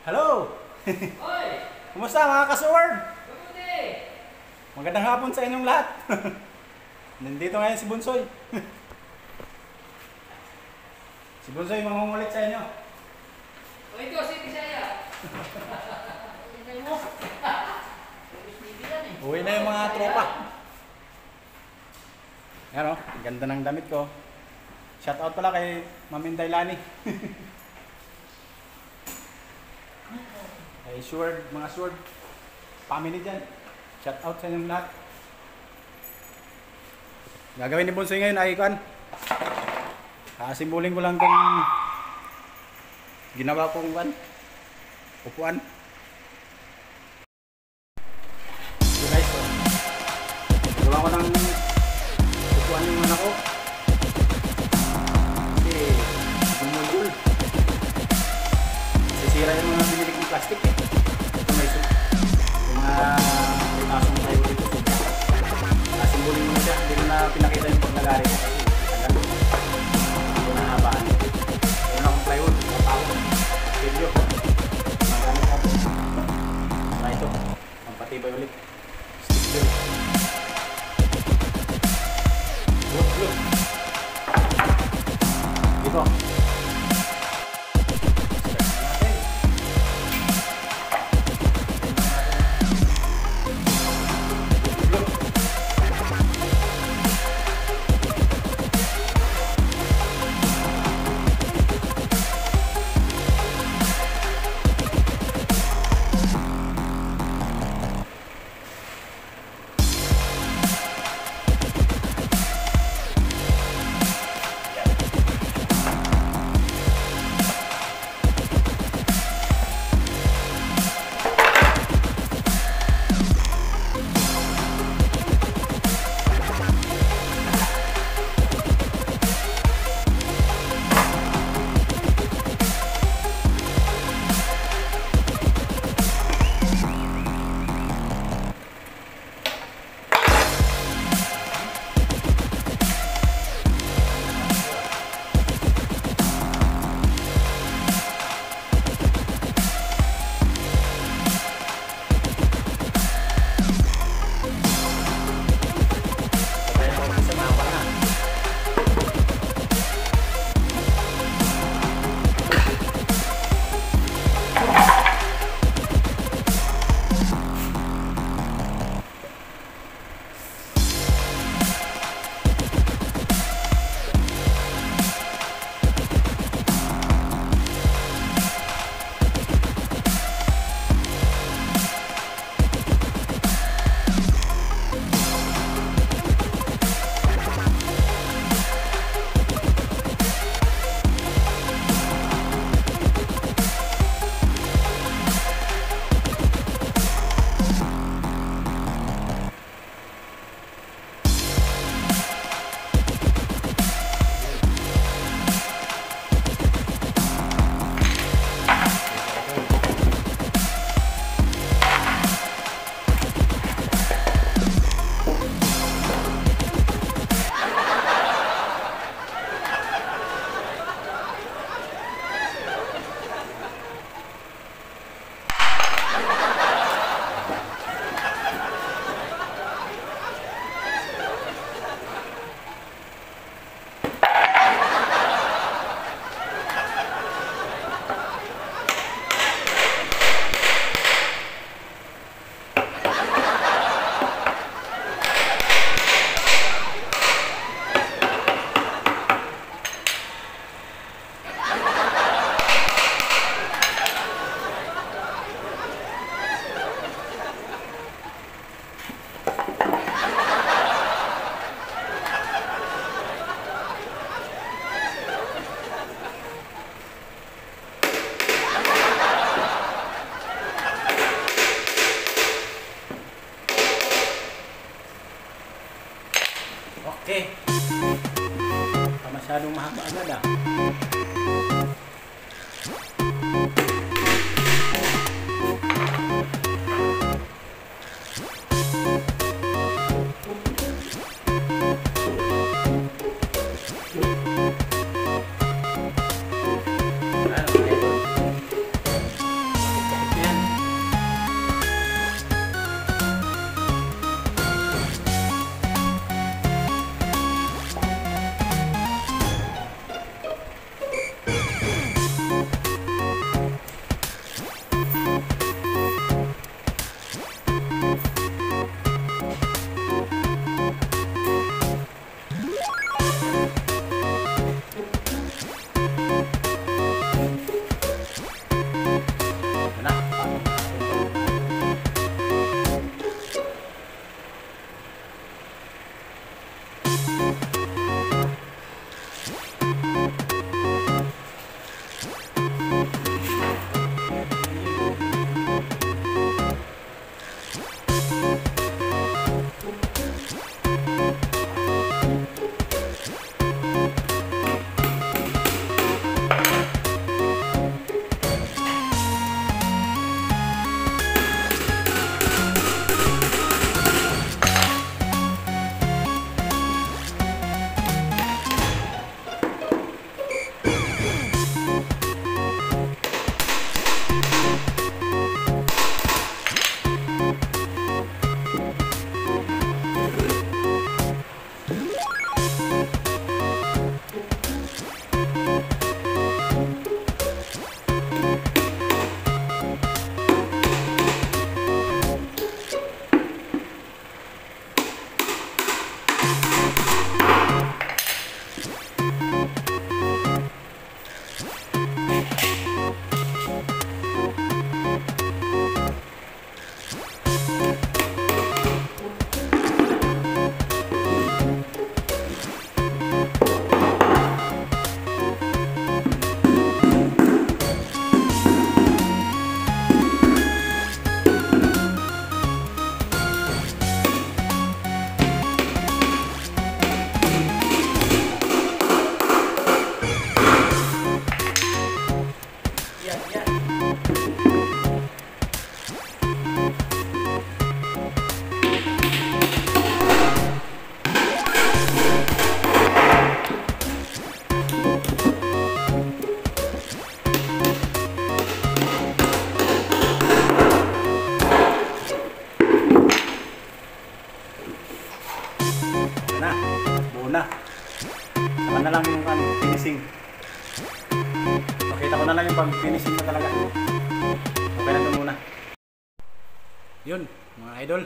Hello! Hoy! Kumusta mga ka-sword? Mabuti! Magandang hapon sa inyong lahat. Nandito ngayon si Bunsoy. Si Bunsoy mangungulit sa inyo. O ito, si Bisaya. Hintay mo. Uwi na yung mga tropa. Yan o, ganda ng damit ko. Shout out pala kay Maminday Lani. Kay Sword, mga Sword. Family dyan. Shout out sa inyong lahat. Gagawin ni Bunsoy ngayon ay kan. Simbolin ko lang itong ginawa kong kan. Upuan. So guys, gawa ko ng upuan yung anak ko. Kasi gumulul. Sisira yung mga binili kong plastic eh. Ito may yung mga tasong tayo dito. Simbolin mo na siya. Hindi ko na pinakita yung paglagari ko kasi tagal. Hindi ko na habaan. Mayroon akong plywood. Kapako. Video. Magamit ako. Saka ito. Pampatibay ulit. Stick build. Look. Dito. Okay. Masyadong mahaba agad ah. na lang yung finishing. Pakita ko na lang yung pag-finishing na talaga. Okay na ito muna. Yun, mga idol.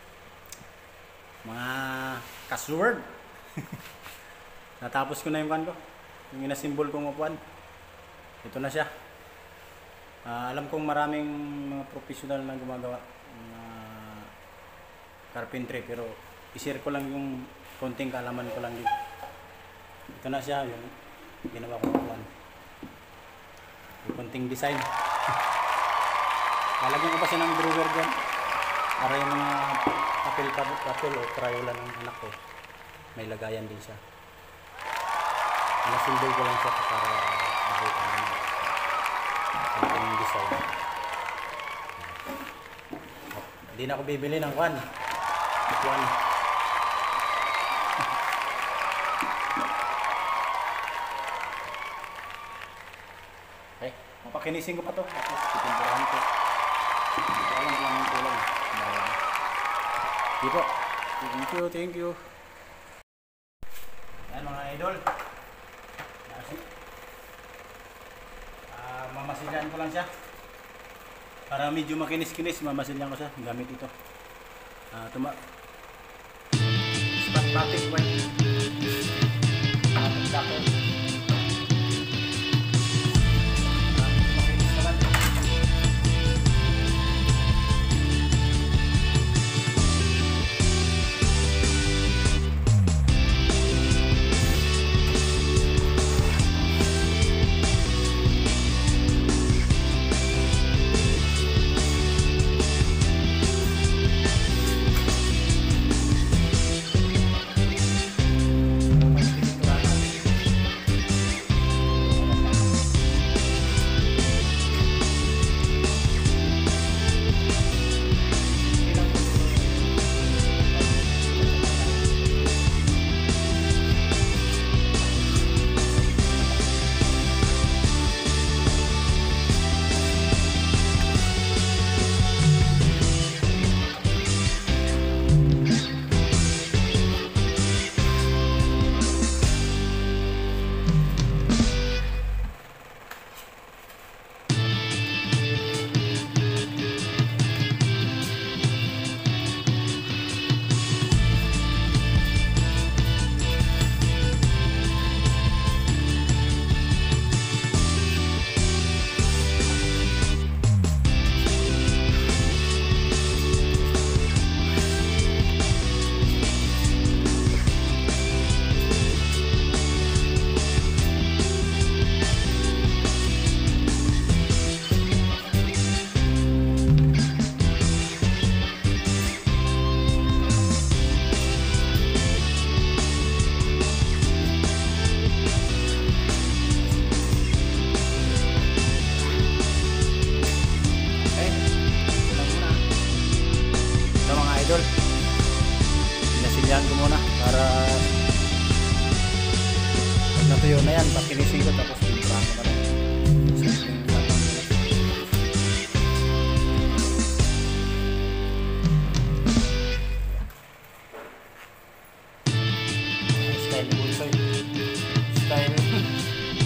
Mga kasword. Natapos ko na yung kan ko. Yung inasimbol kong upuan. Ito na siya. Alam kong maraming mga professional na gumagawa ng carpentry, pero i-share ko lang yung konting kaalaman ko lang dito. Ito na siya, yung ginawa ko upuan. Yung konting design. Lalagyan ko pa siya ng drawer dyan para yung mga papel o crayola ng anak ko may lagayan din siya. Nasimbol ko lang siya para makita yung design. Hindi na ako bibili ng kwan. Okay, mapakinising ko pa to. Tapos pipinturahan ko. Alam ko lang yung kulay. Di po. Thank you. Ayan mga idol. Mamasilyan ko lang siya. Para medyo makinis-kinis, mamasilyan ko siya gamit ito. Spot-matic white. Makinis naman. tuyo na yan, papinisin ko tapos pinipahan ko na rin. Style ni Bunsoy. Style.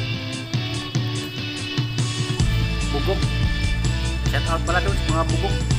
Bugok. Shout out pala doon sa mga bugok.